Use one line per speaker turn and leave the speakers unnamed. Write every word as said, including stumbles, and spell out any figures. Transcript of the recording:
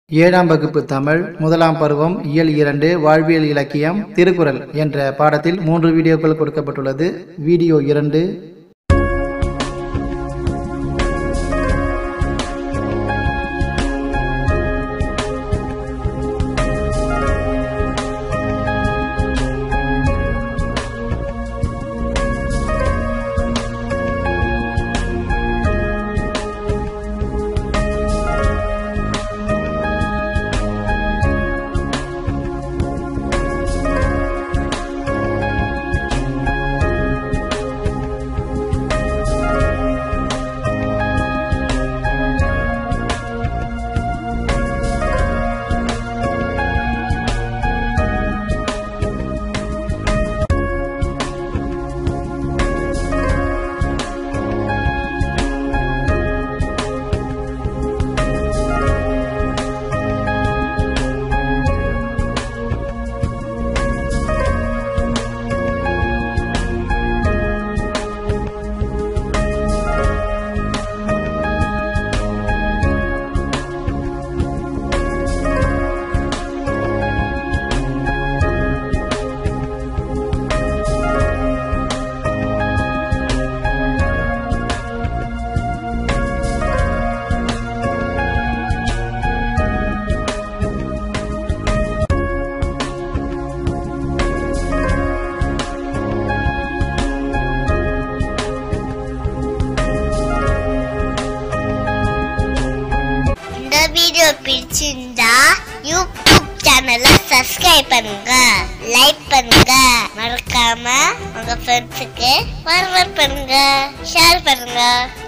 ஏழாம் வகுப்பு தமிழ் முதலாம் பருவம் இயல் இரண்டு வாழ்வியல் இலக்கியம் திருக்குறள் என்ற பாடத்தில் மூன்று வீடியோக்கள் கொடுக்கப்பட்டுள்ளது. வீடியோ இரண்டு.
வீடியோ பிடிச்சிருந்தா யூடியூப் சேனலை சப்ஸ்கிரைப் பண்ணுங்க, லைக் பண்ணுங்க, மறக்காம உங்க ஃப்ரெண்ட்ஸுக்கு ஃபார்வர்ட் பண்ணுங்க, ஷேர் பண்ணுங்க.